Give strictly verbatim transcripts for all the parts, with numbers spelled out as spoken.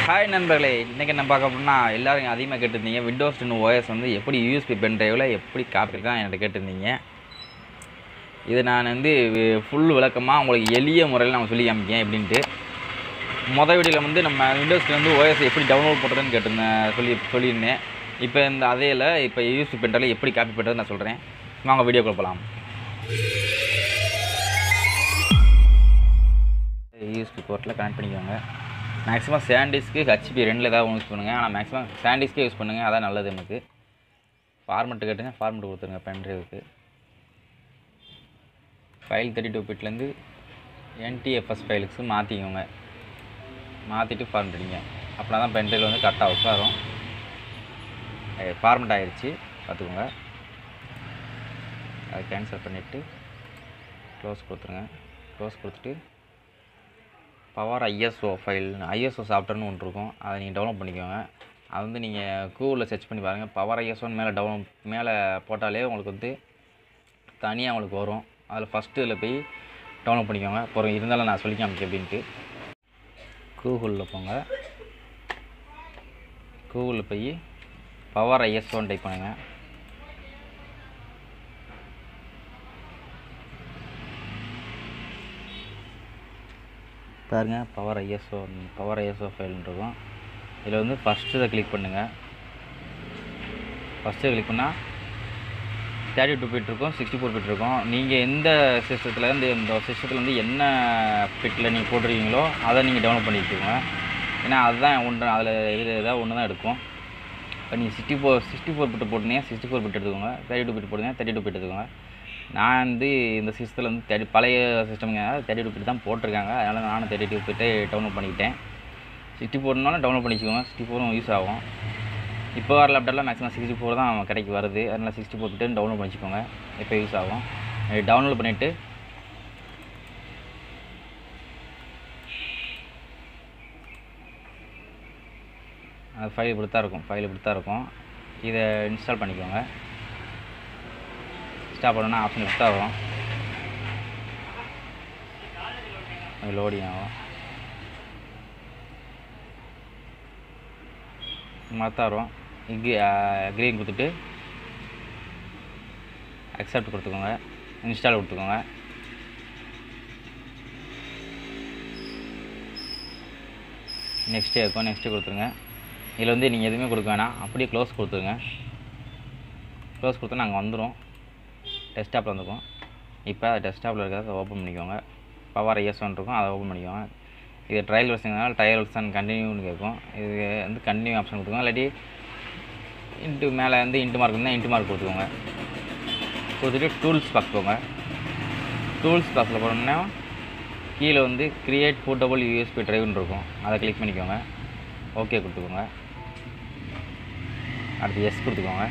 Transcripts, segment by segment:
Hi நண்பர்களே, இன்றைக்கி என்ன பார்க்க போகிறோம்னா எல்லோரும் அதிகமாக கேட்டிருந்தீங்க விண்டோஸ் டென் ஓஎஸ் வந்து எப்படி யூஎஸ்பி பென் டிரைவில் எப்படி காப்பி தான் என்கிட்ட கேட்டிருந்தீங்க. இது நான் வந்து ஃபுல் விளக்கமாக உங்களுக்கு எளிய முறையில் நான் சொல்லி காமிக்கேன் எப்படின்ட்டு. மொதல் வீடியோவில் வந்து நம்ம விண்டோஸ் வந்து ஓஎஸ் எப்படி டவுன்லோட் பண்ணுறதுன்னு கேட்டிருந்தேன் சொல்லி சொல்லியிருந்தேன். இப்போ இந்த அதேல இப்போ யூஎஸ்பி பென் டிரைவில் எப்படி காப்பி பண்ணுறது நான் சொல்கிறேன். வாங்க வீடியோக்குள்ள போகலாம். யூஎஸ்பி போர்ட்டில் கனெக்ட் பண்ணிக்கோங்க. மேக்ஸிமம் சாண்டிஸ்க்கு ஹெச்பி ரெண்டில் ஏதாவது யூஸ் பண்ணுங்கள். ஆனால் மேக்ஸிமம் சாண்டிஸ்க்கே யூஸ் பண்ணுங்கள், அதான் நல்லது. எனக்கு ஃபார்மெட்டு கேட்டுங்க, ஃபார்மெட்டு கொடுத்துருங்க. பென்ட்ரைவுக்கு ஃபைல் தேர்ட்டி டூ பிட்லேருந்து என்டிஎஃப்எஸ் ஃபைலுக்கு மாற்றிக்கோங்க. மாற்றிட்டு ஃபார்மெட் அடிங்க. அப்படின்னா தான் பென்ட்ரைவில் வந்து கரெக்டாக உட்காரும். ஃபார்மெட் ஆகிடுச்சு பார்த்துக்கோங்க. அதை கேன்சல் பண்ணிவிட்டு க்ளோஸ் கொடுத்துருங்க. க்ளோஸ் கொடுத்துட்டு பவர் ஐஎஸ்ஓ ஃபைல் ஐஎஸ்ஓ சாஃப்ட்வேர்னு ஒன்று இருக்கும், அதை நீங்கள் டவுன்லோட் பண்ணிக்கோங்க. அது வந்து நீங்கள் கூகுளில் சர்ச் பண்ணி பாருங்கள். பவர் ஐஎஸ்ஓன்னு மேலே டவுன் மேலே போட்டாலே உங்களுக்கு வந்து தனியாக உங்களுக்கு வரும். அதில் ஃபஸ்ட்டு இதில் போய் டவுன்லோட் பண்ணிக்கோங்க. அப்புறம் இருந்தாலும் நான் சொல்லி காமிக்க அப்படின்ட்டு கூகுளில் போங்க. கூகுளில் போய் பவர் ஐஎஸ்ஓன்னு டைப் பண்ணுங்கள். பாருங்கள், பவர் ஐஎஸ்ஓ பவர் ஐஎஸ்ஓ ஃபைல்னு இருக்கும். இதில் வந்து ஃபஸ்ட்டு இதை கிளிக் பண்ணுங்கள். ஃபஸ்ட்டு கிளிக் பண்ணால் தேர்ட்டி டூ பிட் இருக்கும், சிக்ஸ்டி ஃபோர் பிட் இருக்கும். நீங்கள் எந்த சிஸ்டத்துலேருந்து இந்த சிஸ்டத்துலேருந்து என்ன பிட்டில் நீங்கள் போட்டிருக்கீங்களோ அதை நீங்கள் டவுன்லோட் பண்ணிக்கோங்க. ஏன்னா அதுதான் ஒன்று, அதில் இது ஏதாவது ஒன்று தான் எடுக்கும். இப்போ நீங்கள் sixty four sixty four bit போட்டிங்கன்னா சிக்ஸ்டி ஃபோர் பிட் எடுத்துக்கோங்க. தேர்ட்டி டூ பிட் போட்டிங்கன்னா தேர்ட்டி டூ பிட் எடுத்துக்கோங்க. நான் வந்து இந்த சிஸ்டத்தில் வந்து தேர்ட்டி பழைய சிஸ்டம்ங்க தேர்ட்டி டூ பிட் தான் போட்டிருக்காங்க. அதனால் நானும் தேர்ட்டி டூ பிட்டே டவுன்லோட் பண்ணிக்கிட்டேன். சிக்ஸ்டி ஃபோர்னாலும் டவுன்லோட் பண்ணிக்கோங்க. சிக்ஸ்டி ஃபோரும் யூஸ் ஆகும். இப்போ வர லேப்டாப்பில் மேக்ஸிமம் சிக்ஸ்டி ஃபோர் தான் கிடைக்கு வருது. அதனால் சிக்ஸ்டி ஃபோர் பிட்டு டவுன்லோட் பண்ணிக்கோங்க. இப்போ யூஸ் ஆகும். டவுன்லோட் பண்ணிவிட்டு அது ஃபைல் இப்படி தான் இருக்கும். ஃபைல் இப்படி தான் இருக்கும். இதை இன்ஸ்டால் பண்ணிக்கோங்க. இன்ஸ்டால் பண்ணோன்னா ஆப்ஷன் இப்படி தான் வரும். லோடிங் ஆகும். மாதிரி வரும். இங்கே க்ரீன் கொடுத்துட்டு அக்செப்ட் கொடுத்துக்கோங்க. இன்ஸ்டால் கொடுத்துக்கோங்க. நெக்ஸ்ட்டு இருக்கும். நெக்ஸ்ட்டு கொடுத்துருங்க. இதில் வந்து நீங்கள் எதுவுமே கொடுக்க வேணாம், அப்படியே க்ளோஸ் கொடுத்துருங்க. க்ளோஸ் கொடுத்தா நாங்கள் வந்துடும். டெஸ்க்டாப்பில் வந்துருக்கும். இப்போ டெஸ்க்டாப்பில் இருக்கிறத ஓப்பன் பண்ணிக்கோங்க. பவர் ஐஎஸ்ஓன்னு இருக்கும், அதை ஓப்பன் பண்ணிக்கோங்க. இது ட்ரையல் வெர்ஷன்னால ட்ரையல் வெர்ஷன் கண்டினியூன்னு கேட்கும். இது வந்து கண்டினியூ ஆப்ஷன் கொடுத்துக்கோங்க. இல்லாட்டி இன்ட்டு மேலே வந்து இன்ட்டு மார்க் இருந்தால் இன்ட்டு மார்க் கொடுத்துக்கோங்க. கொடுத்துட்டு டூல்ஸ் பார்த்துக்கோங்க. டூல்ஸ் பாக்ஸில் போனோம்னா கீழே வந்து கிரியேட் போர்ட்டபிள் யூஎஸ்பி ட்ரைவ்னு இருக்கும், அதை கிளிக் பண்ணிக்கோங்க. ஓகே கொடுத்துக்கோங்க. அடுத்து எஸ் கொடுத்துக்கோங்க.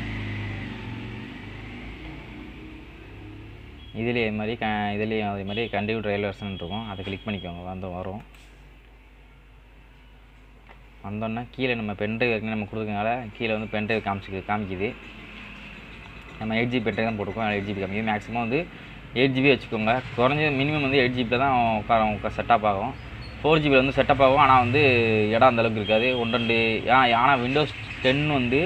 இதுலேயே இது மாதிரி க இதுலேயும் அதே மாதிரி கண்டினியூ ட்ரையல் வெர்ஷன் இருக்கும், அதை கிளிக் பண்ணிக்கோங்க. வந்து வரும். வந்தோன்னா கீழே நம்ம பென்ட்ரைவ் ஏற்கனவே நம்ம கொடுக்குறதுனால கீழே வந்து பென்ட்ரைவ் காமிச்சிக்கு காமிக்குது. நம்ம எயிட் ஜிபி பென்ட்ரைவ் தான் போட்டுருக்கோம். எயிட் ஜிபி காமிக்குது. மேக்ஸிமம் வந்து எயிட் ஜிபி வச்சுக்கோங்க. குறைஞ்ச மினிமம் வந்து எயிட் ஜிபியில் தான் உட்கார செட்டப் ஆகும். ஃபோர் ஜிபியில் வந்து செட்டப் ஆகும். ஆனால் வந்து இடம் அந்தளவுக்கு இருக்காது. ஒன்று ரெண்டு ஆனால் விண்டோஸ் டென் வந்து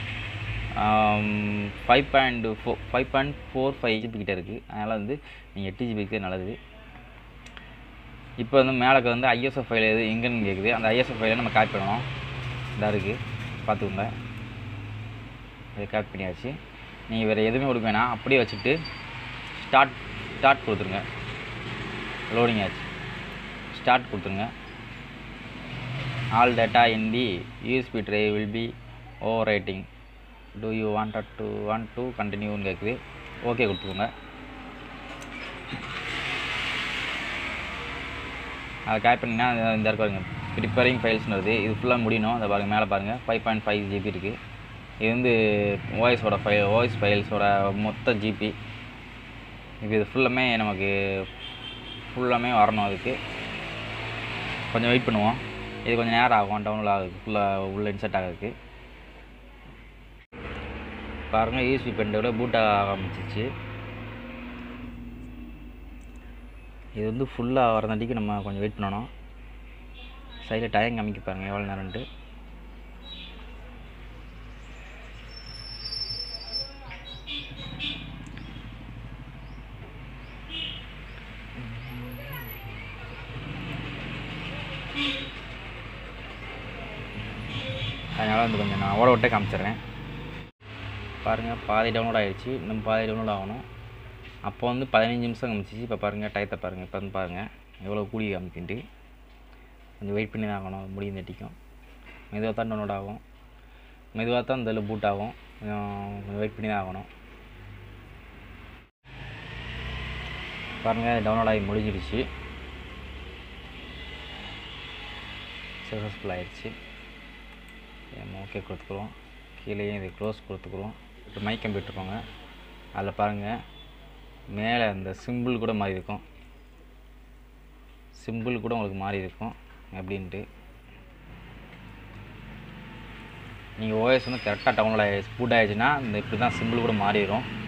five point four five point four five GB கிட்டே இருக்குது. அதனால் வந்து நீங்கள் எட்டு ஜிபிக்கு நல்லது. இப்போ வந்து மேலே வந்து ஐஎஸ்ஓ ஃபைல் எது எங்கேன்னு கேட்குது. அந்த ஐஎஸ்ஓ ஃபைலை நம்ம காப்பி பண்ணணும். இதாக இருக்குது, பார்த்துக்கோங்க. இதை காப்பி பண்ணியாச்சு. நீங்கள் வேறு எதுவுமே கொடுக்க வேணாம், அப்படியே வச்சுட்டு ஸ்டார்ட் ஸ்டார்ட் கொடுத்துருங்க. லோடிங் ஆச்சு. ஸ்டார்ட் கொடுத்துருங்க. All data in the USB drive will be overwriting. Do you want to want to கண்டினியூன்னு கேட்குது. ஓகே கொடுத்துக்கோங்க. அதை காப்பி பண்ணிங்கன்னா இந்த இருக்காருங்க ப்ரிப்பேரிங் ஃபைல்ஸ்னு வருது. இது ஃபுல்லாக முடியணும். அதை பாருங்கள், மேலே பாருங்கள் ஃபைவ் பாயிண்ட் ஃபைவ் ஜிபி இருக்குது. இது வந்து ஓஎஸோட ஃபைல் ஓஎஸ் ஃபைல்ஸோட மொத்த ஜிபி. இப்போ இது ஃபுல்லாமே நமக்கு ஃபுல்லாமே வரணும். அதுக்கு கொஞ்சம் வெயிட் பண்ணுவோம். இது கொஞ்சம் நேரம் ஆகும் டவுன்லோட் ஆகுது, ஃபுல்லாக உள்ள இன்சர்ட் ஆகிறதுக்கு. பாருங்கள், யூஎஸ்பி பென்ட்ரைவோட பூட் ஆரம்பிச்சிச்சு. இது வந்து ஃபுல்லாக வரதாண்டிக்கு நம்ம கொஞ்சம் வெயிட் பண்ணணும். சைடில் டைம் காமிக்க பாருங்கள் எவ்வளோ நேரம்ட்டு. அதனால் வந்து கொஞ்சம் நான் ஓட விட்டே காமிச்சிட்றேன். பாருங்கள் பாதி டவுன்லோட் ஆகிடுச்சு, இன்னும் பாதி டவுன்லோட் ஆகணும். அப்போ வந்து பதினஞ்சு நிமிஷம் காமிச்சிச்சு. இப்போ பாருங்கள் டயத்தை பாருங்கள், இப்போ வந்து பாருங்கள் எவ்வளோ கூடி காமிக்கிட்டு. கொஞ்சம் வெயிட் பண்ணி தான் ஆகணும், முடியும் நட்டிக்கும். மெதுவாக தான் டவுன்லோட் ஆகும், மெதுவாக தான் இந்த இதில் பூட் ஆகும். கொஞ்சம் வெயிட் பண்ணி தான் ஆகணும். பாருங்கள் டவுன்லோட் ஆகி முடிஞ்சிடுச்சு, சக்ஸஸ்ஃபுல் ஆகிடுச்சு. நம்ம ஓகே கொடுத்துக்குறோம். கீழேயே இதை க்ளோஸ் கொடுத்துக்குறோம். இப்போ மைக் கம்ப்யூட்டர் போங்க, அதில் பாருங்கள் மேலே அந்த சிம்பிள் கூட மாறி இருக்கும், சிம்பிள் கூட உங்களுக்கு மாறி இருக்கும் அப்படின்ட்டு. நீங்கள் ஓஎஸ் வந்து கரெக்டாக டவுன்லோட் ஆகி பூட் ஆகிடுச்சுன்னா இந்த இப்படி தான் சிம்பிள் கூட மாறிடும்.